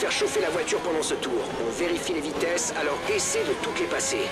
faire chauffer la voiture pendant ce tour. On vérifie les vitesses, alors essaie de toutes les passer.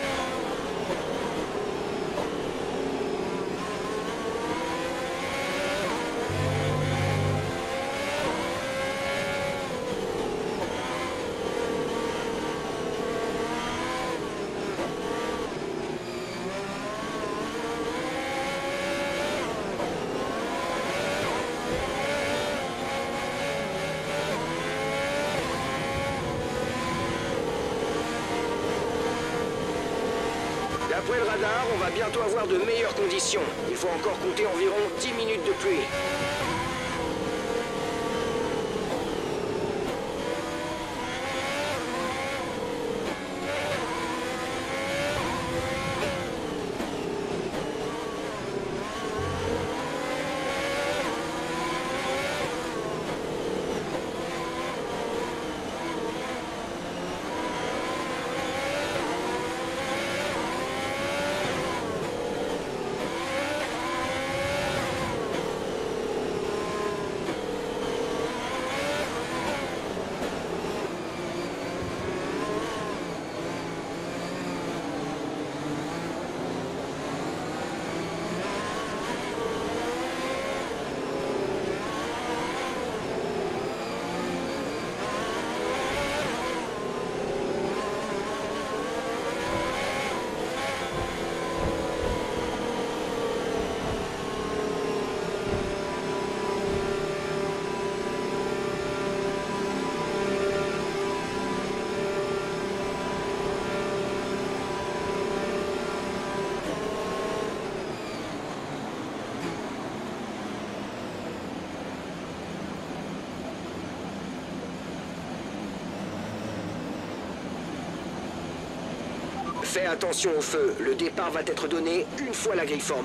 D'après le radar, on va bientôt avoir de meilleures conditions. Il faut encore compter environ 10 minutes de pluie. Fais attention au feu, le départ va être donné une fois la grille formée.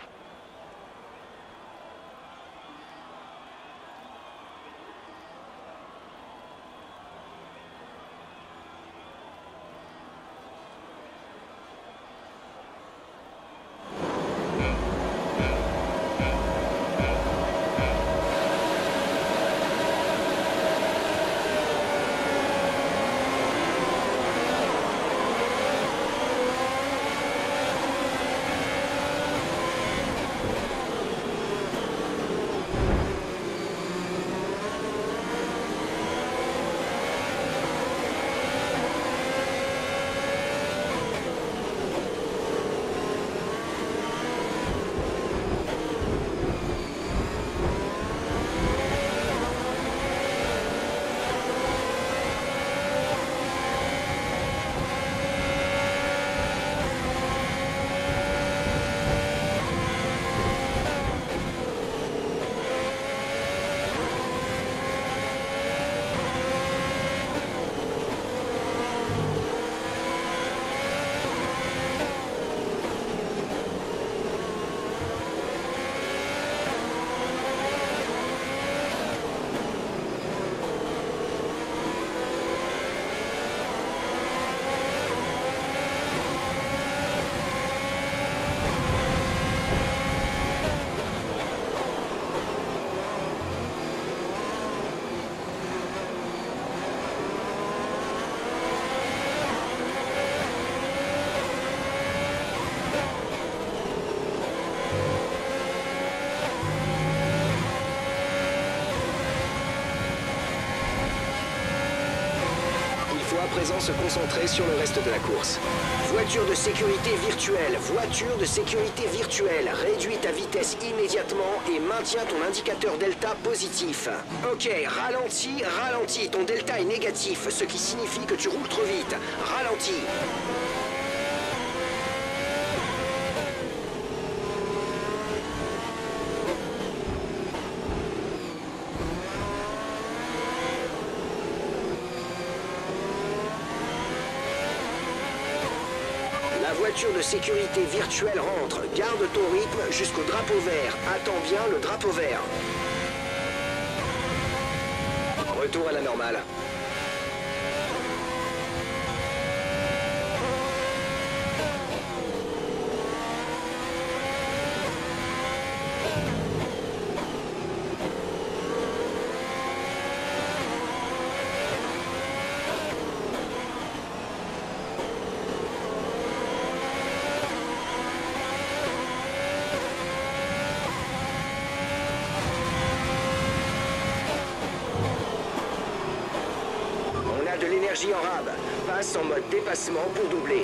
Présent se concentrer sur le reste de la course. Voiture de sécurité virtuelle, voiture de sécurité virtuelle. Réduis ta vitesse immédiatement et maintiens ton indicateur delta positif. Ok, ralentis, ralentis. Ton delta est négatif, ce qui signifie que tu roules trop vite. Ralentis. La voiture de sécurité virtuelle rentre. Garde ton rythme jusqu'au drapeau vert. Attends bien le drapeau vert. Retour à la normale. l'énergie en rab. Passe en mode dépassement pour doubler.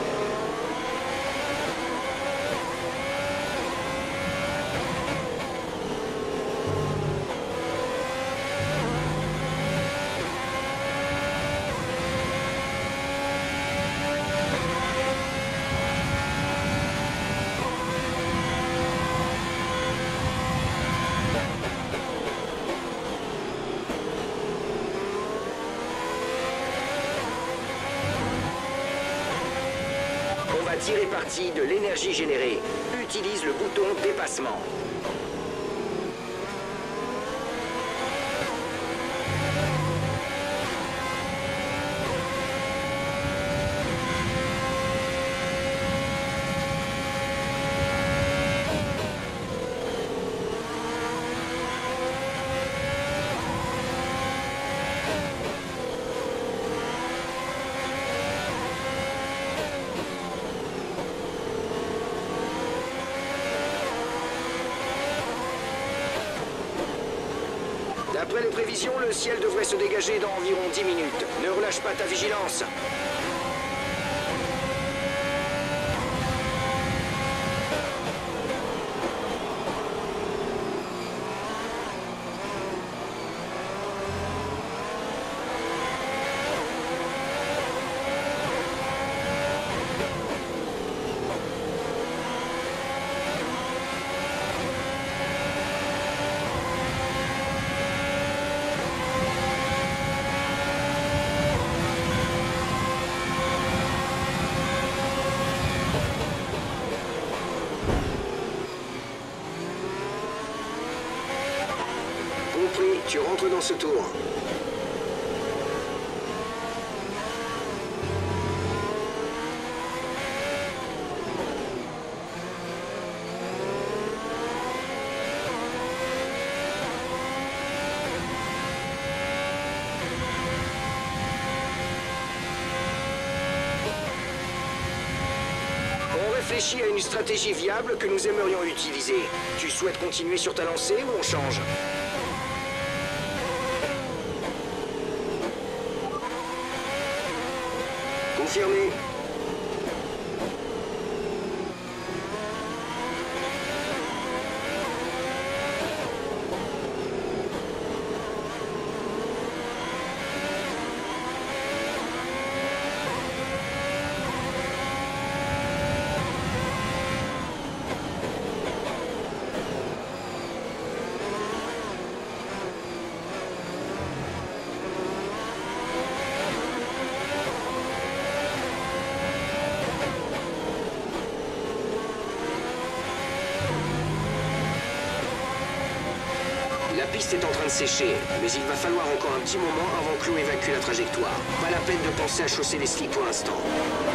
On va tirer parti de l'énergie générée. Utilise le bouton dépassement. D'après les prévisions, le ciel devrait se dégager dans environ 10 minutes. Ne relâche pas ta vigilance. Compris, tu rentres dans ce tour. On réfléchit à une stratégie viable que nous aimerions utiliser. Tu souhaites continuer sur ta lancée ou on change ? Confirmé. La piste est en train de sécher, mais il va falloir encore un petit moment avant que l'eau évacue la trajectoire. Pas la peine de penser à chausser les slicks pour l'instant.